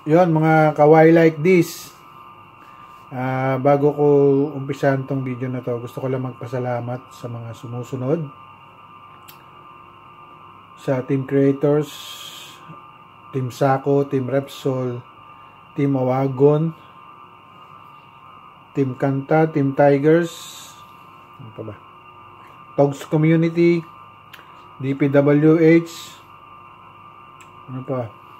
Yon mga kawaii like this. Bago ko umpisahan tong video na to, gusto ko lang magpasalamat sa mga sumusunod. Sa team creators, team Sako, team Repsol, team Awagon, team Kanta, team Tigers, ano pa ba? Togs Community, DPWH, ano pa?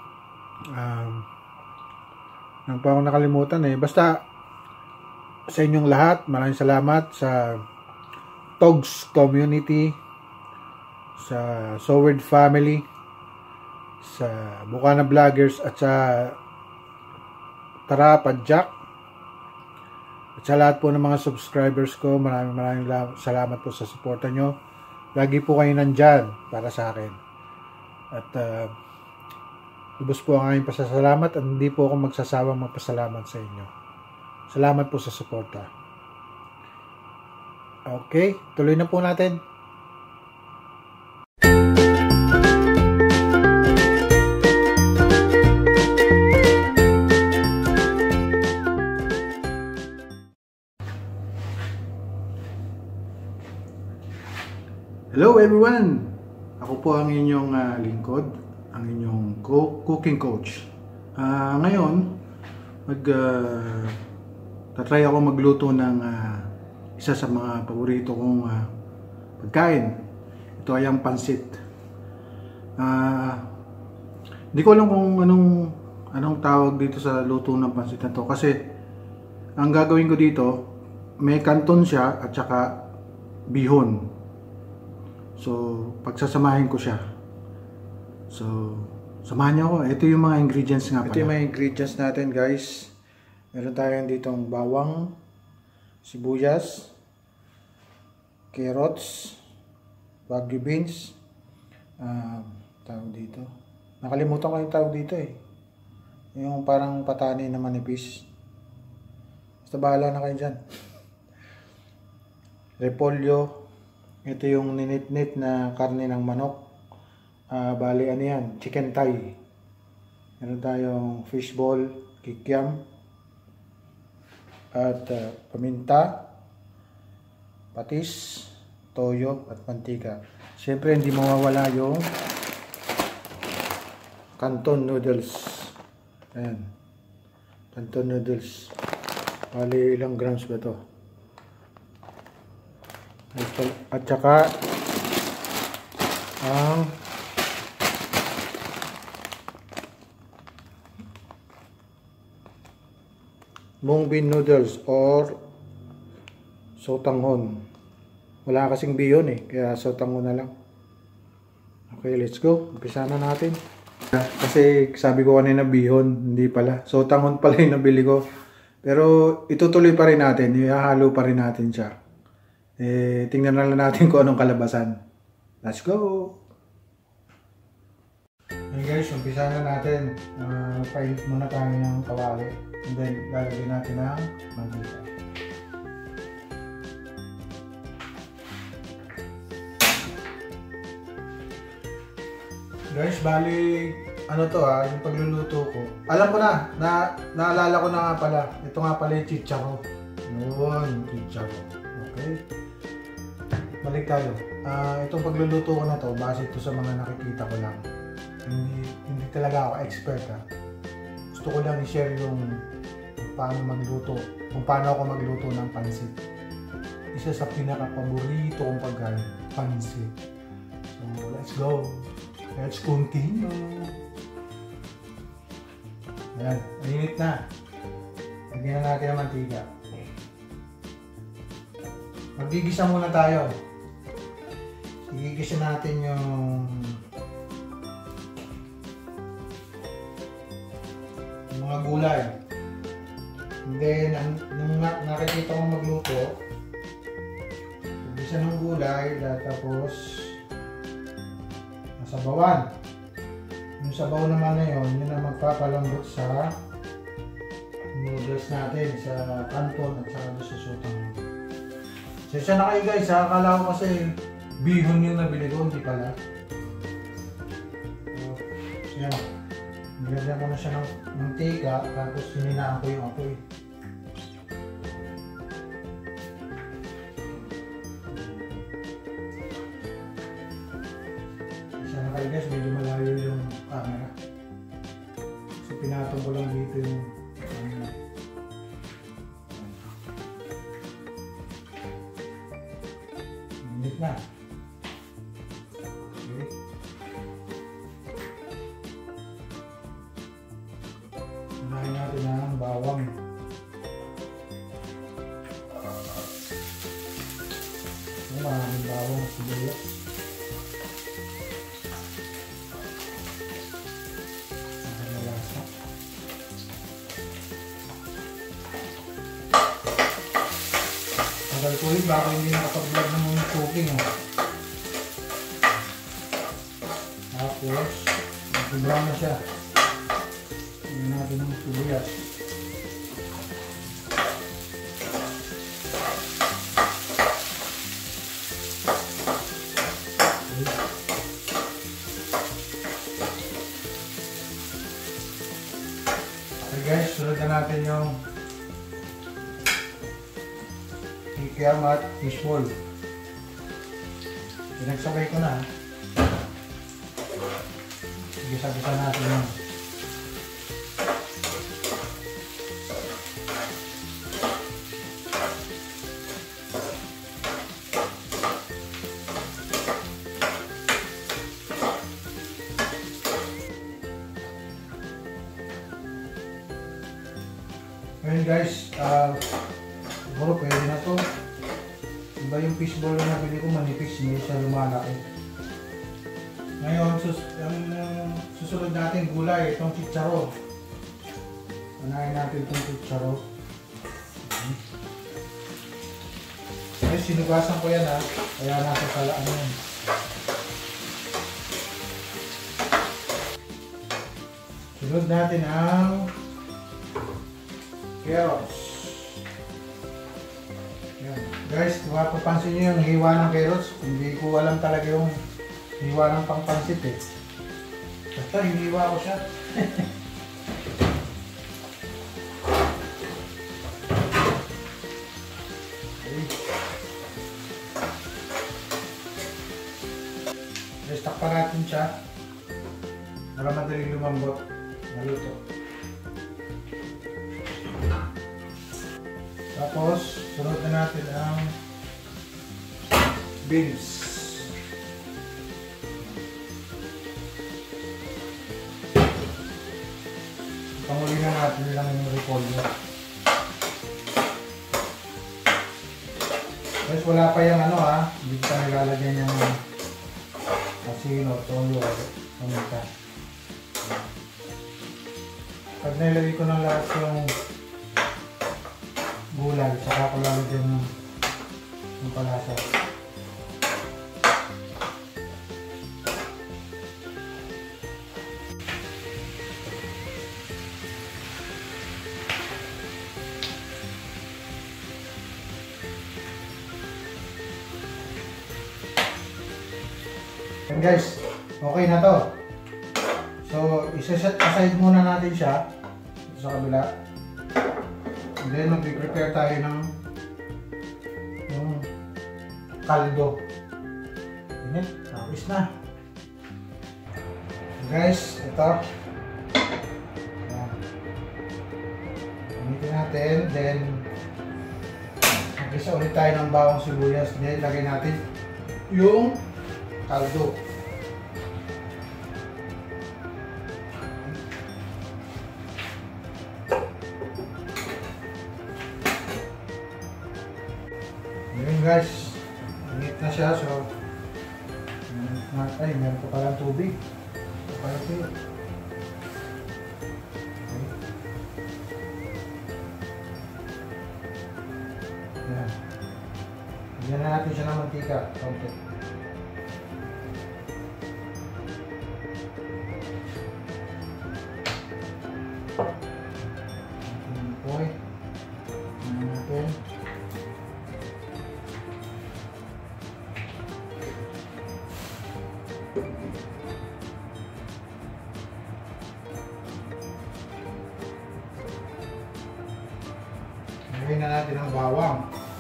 Nang pa ako nakalimutan eh. Basta sa inyong lahat, maraming salamat sa Togs Community, sa Soward Family, sa Bukana Vloggers at sa Tara Padjak, at sa lahat po ng mga subscribers ko. Maraming salamat po sa suporta nyo. Lagi po kayo nandyan para sa akin. At lubos po ang aking pasasalamat at hindi po ako magsasawang magpasalamat sa inyo. Salamat po sa suporta. Okay, tuloy na po natin. Hello everyone! Ako po ang inyong lingkod, ang inyong cooking coach. Ngayon, tatry ako magluto ng isa sa mga paborito kong pagkain. Ito ay ang pansit. Hindi ko alam kung anong tawag dito sa luto ng pansit na to. Kasi ang gagawin ko dito, may kanton siya at saka bihon. So, pagsasamahin ko siya. So, samahan niyo ako. Ito yung mga ingredients nga pala. Ito yung mga ingredients natin, guys. Meron tayong ditong bawang, sibuyas, carrots, wagyu beans, tawag dito. Nakalimutan ko yung tawag dito eh. Yung parang patani na manipis. Basta bahala na kayo dyan. Repolyo. Ito yung ninit-nit na karne ng manok. Bali ano yan, chicken thigh. Meron tayong fishball, kikiam, at paminta, patis, toyo, at mantika. Siyempre hindi mawawala yung canton noodles. Ayan, canton noodles. Bali ilang grams ba to? At saka ang mung bean noodles or sotanghon. Wala kasing bihon eh, kaya sotanghon na lang. Okay, let's go. Umpisa na natin. Kasi sabi ko kanina bihon, hindi pala. Sotanghon pala yung nabili ko. Pero itutuloy pa rin natin, ihahalo pa rin natin siya. Tingnan na lang natin kung anong kalabasan. Let's go! Okay guys, umpisa na natin. Painit muna tayo ng kawali. And then, lalagyan natin ng mantika. Guys, bali, ano to yung pagluluto ko. Alam ko na, naalala ko na nga pala. Ito nga pala yung chicharo. Yun, chicharo. Okay. Balik tayo. Itong pagluluto ko na to, base ito sa mga nakikita ko lang. Hindi talaga ako expert Gusto ko lang i-share yung paano magluto, kung paano ako magluto ng pansit. Isa sa pinaka-paborito kong pagkain, pansit. So, let's go. Let's continue. Ayan, mainit na. Lagyan na natin ang mantika. Magigisa muna tayo. Igigisa natin yung mga gulay. And then, nung nakikita ko magluto, igisa ng gulay, tapos nasabawan. Yung sabaw naman na yun ang magpapalambot sa noodles natin, sa canton at saka sa sotanghon. Sensya na kayo guys, akala ko kasi bihon yung nabili ko, hindi pala. So yan, nilagyan ko na siya ng mantika, tapos hininaan ko yung apoy. Isa na kayo guys, medyo malayo yung camera. So pinatong ko lang dito yung camera. Init na. Okay. Unahin natin ang bawang. Maraming bawang at sibuyas. Ang lasa. Tagal ko rin, baka hindi nakapag-vlog ng cooking. Tapos, nag-brown na siya. Tingnan natin ng sibuyas. Okay guys, sunod na natin yung kikiam at fishball. Pinagsabay ko na. Gisa-gisa natin yung ngayon guys, siguro pwede na to. Iba yung fishball na nabili ko, manipis, hindi siya lumalaki. Ngayon, susunod natin gulay, itong chicharo. Unahin natin itong chicharo. Ngayon, sinugasan ko yan kaya nasa salaan yan. Sunod natin ang carrots. Yan. Guys, mapapansin nyo yung hiwa ng carrots. Hindi ko alam talaga yung hiwa ng pangpansit eh. Basta hiniwa ko siya. Okay. Restak pa natin siya para madaling lumambot. Naluto. Tapos, sunod na natin ang beans. Panguli na natin lang yung repolyo. Guys, wala pa yung hindi pa nilalagyan yung asin o toyo o paminta. Pag nilagay ko ng lahat yung gulay, saka ko lalagyan ng palasa. And guys, okay na to. So, isa-set aside muna natin siya sa kabila. And then, mag-prepare tayo ng kaldo. Init, tapos na. Guys, ito. Gamitin natin. Then, mag-isa ulit tayo ng bawang sibuyas. Then, lagay natin yung kaldo. Ngayon guys, init na siya, so ay, meron pa palang tubig. Okay. Yan. Bigyan na natin siya ng mantika. Konti. Okay. Tingnan natin. lagay na natin ang bawang.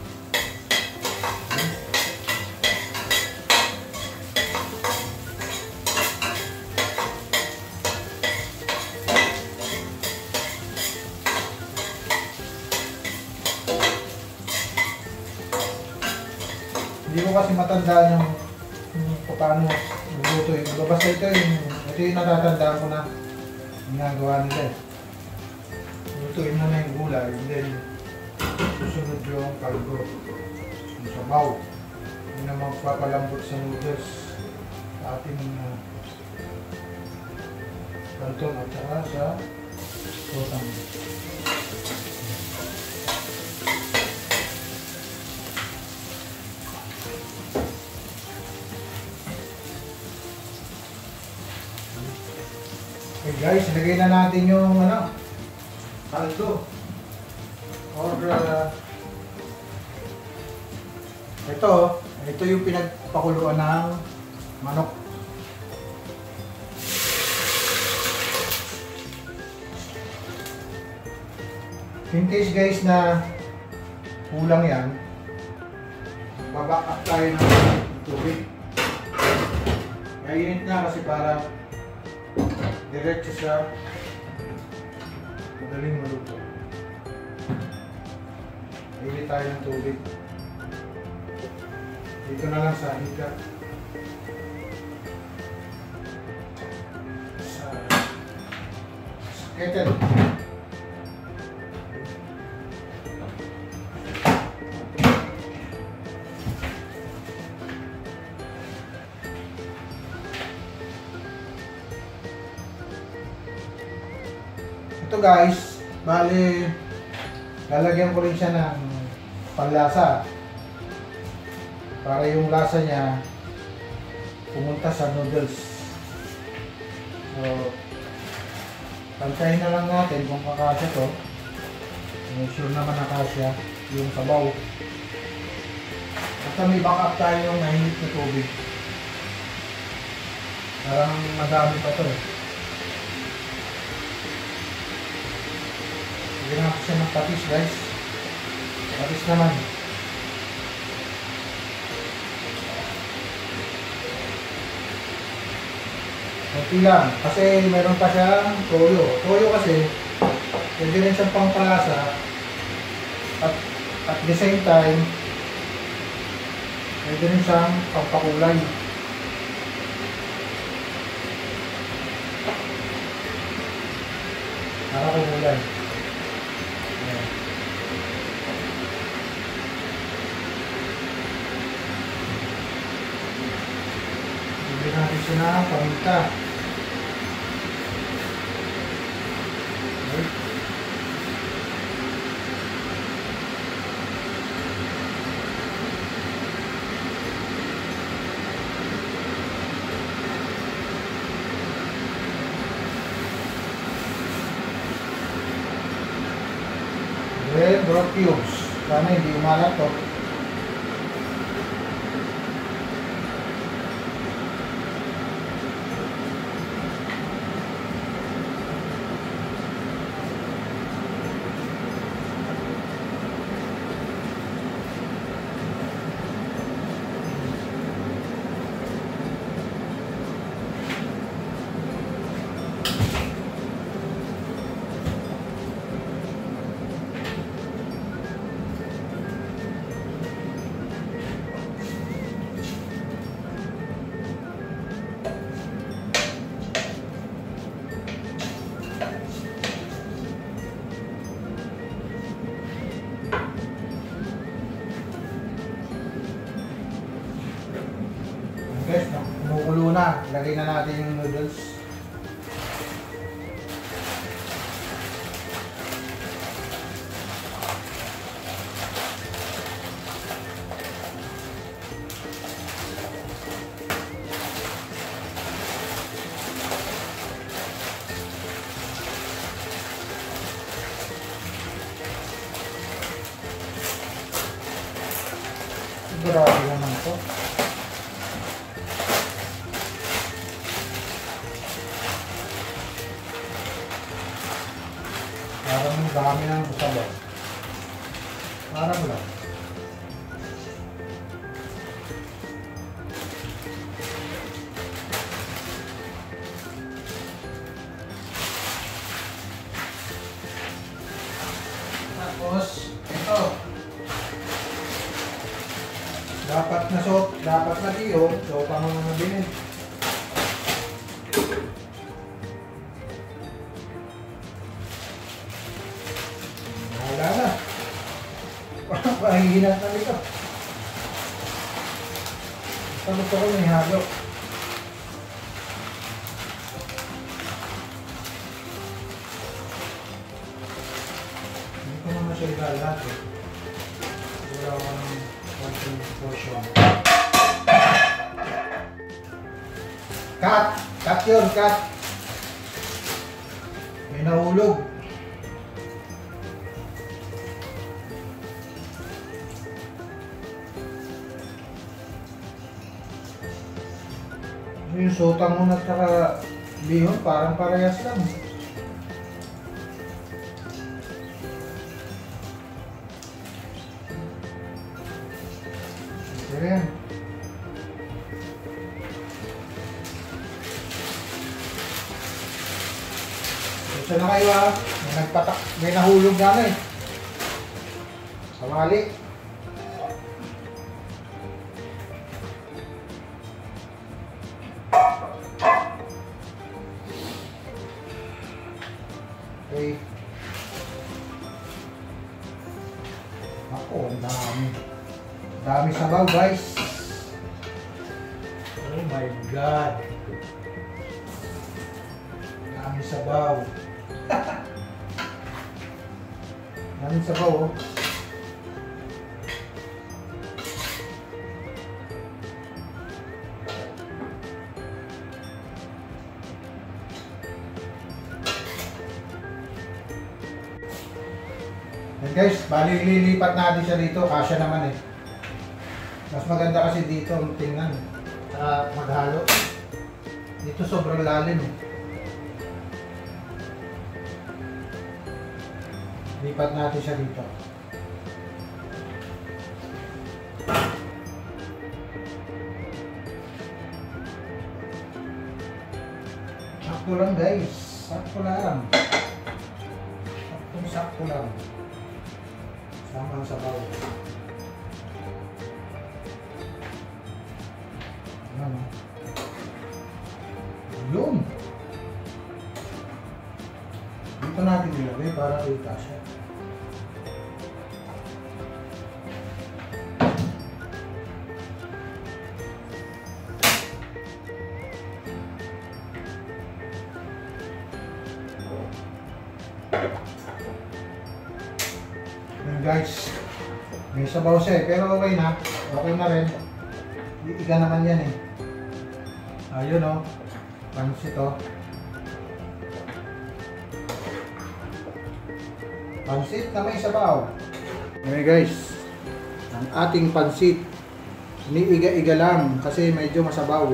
Hindi ko kasi matandaan yung paano magluto yung iba. Basta ito yung natatandaan ko na ginagawa nila. Lutuin mo na yung gulay, and then susunod yung kaldo, yung sabaw. Yun na magpapalambot sa noodles sa ating kanton at saka sa sotang. Okay guys, ilagay na natin yung kaldo. Or ito yung pinagpakuluan ng manok. In case guys na kulang yan, baback up tayo ng tubig. Kainit na kasi para diretso siya madaling maluto. Kainit tayo ng tubig. Dito na lang sa heater. Sa kettle. Ito guys, bali lalagyan ko rin siya ng panlasa para yung lasa niya pumunta sa noodles. So pantayin na lang natin kung kakasya to. Make sure naman nakasya yung sabaw. At may backup tayo ng mainit na tubig. Parang madami pa to. Bigyan natin siya ng patis guys. Patis naman. Kunti lang. Kasi meron pa siyang toyo. Toyo kasi pwede rin siyang pangpalasa. At the same time pwede rin siyang pangpakulay. Para kumulay. Bigyan natin siya na paminta. Okay. Then, broth cubes. Sana hindi umalat to. Guys, kumukulo na. Lagay na natin yung noodles. Grabe naman ito. Parang ang dami ng sabaw. Para mo lang. Tapos, ito. Dapat na diyo. So, pang mga mabilis. Wala na. Pahinginan na nito. Gusto ko may halo. Hindi ko naman siya ilalat eh. Wala ko ng konting portion. Cut! Cut yun! Cut! May nahulog. Yung sotang mo at saka bihon parang parehas lang. Ito yan. Ito na kayo ha. May nahulog na eh. Sawali. Okay. Ako, ang dami. Dami sabaw, guys. Oh my God. Dami sabaw. Dami sabaw, oh. And guys, bali lilipat natin siya dito, kasya naman eh. Mas maganda kasi dito tingnan at maghalo. Dito sobrang lalim eh. Lipat natin siya dito. Sakto lang guys, sakto lang. Sakto lang. Sama ang sabaw. Ayan o. Yun. Dito natin nilagay para kita siya. Guys, may sabaw siya eh, pero okay na. Okay na rin. Iiga naman yan eh. Ayun o. Pansit o. Pansit na may sabaw. Okay guys, ang ating pansit. Iniiga-iga lang kasi medyo masabaw.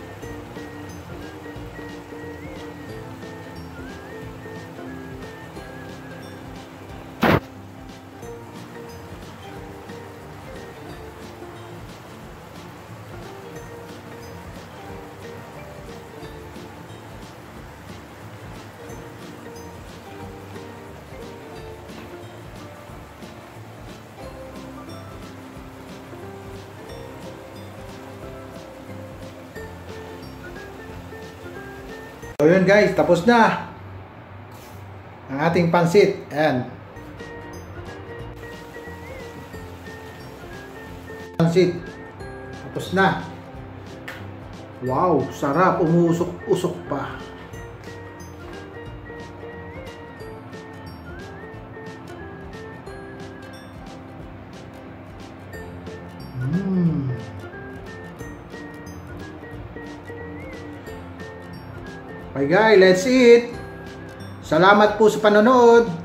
So yun guys, tapos na ang ating pansit. Ayan. Pansit. Tapos na. Wow, sarap. Umuusok-usok pa. Okay guys, let's eat. Salamat po sa panonood.